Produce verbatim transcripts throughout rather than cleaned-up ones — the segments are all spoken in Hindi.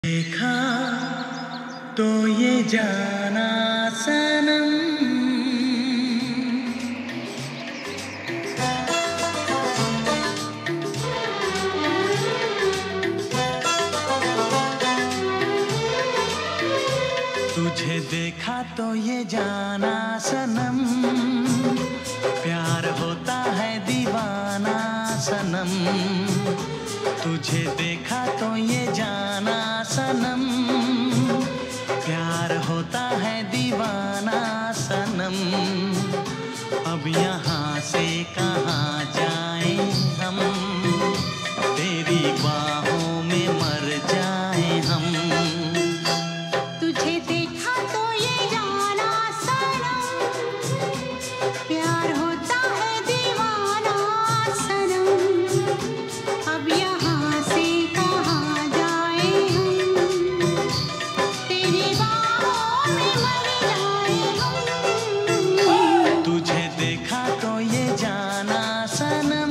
देखा तो ये जाना सनम, तुझे देखा तो ये जाना सनम, प्यार होता है दीवाना सनम। तुझे देखा तो ये जाना सनम, प्यार होता है दीवाना सनम। अब यहाँ से कहाँ जाएं हम, तेरी बाहों में मर जाएं हम। तुझे देखा तो ये जाना सनम, प्यार होता है दीवाना सनम। अब यहाँ से कहाँ जाएं हम, तेरी बाहों में मर जाएं हम। तुझे देखा तो ये जाना सनम।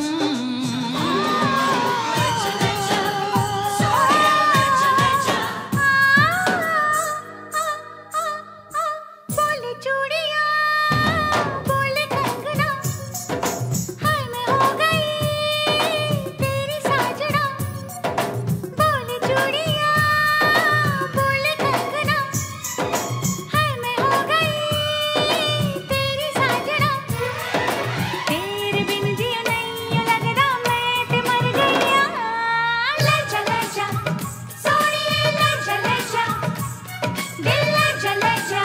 बोले चूड़ियाँ, बोले कंगना, हाय मैं हो गई तेरी साजना। बोले चूड़ियाँ, बोले कंगना, हाय मैं हो गई तेरी साजना। तेरे बिन जिया नहीं लगदा मैं ते मर गईया। लजा लजा सोनिए लजा लजा, दिल लजा लजा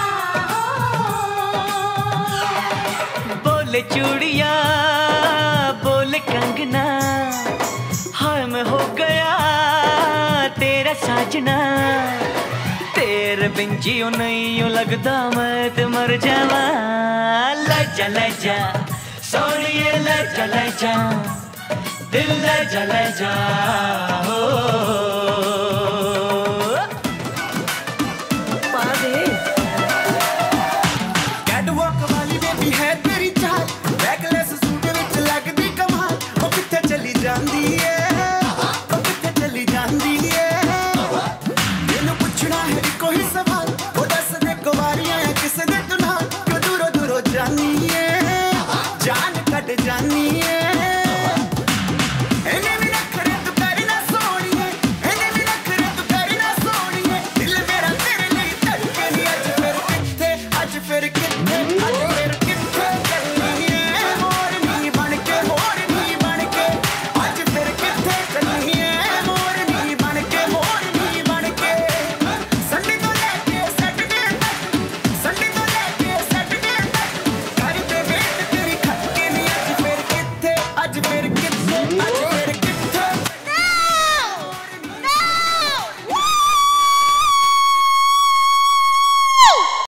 बोले चूड़िया बोले कंगना, हाय मैं हो गया तेरा साजना। तेरे बिन जियो नहीं यूं लगदा मैं ते मर जावा। लजा लजा सोनिए लजा लजा, दिल लजा लजा हो।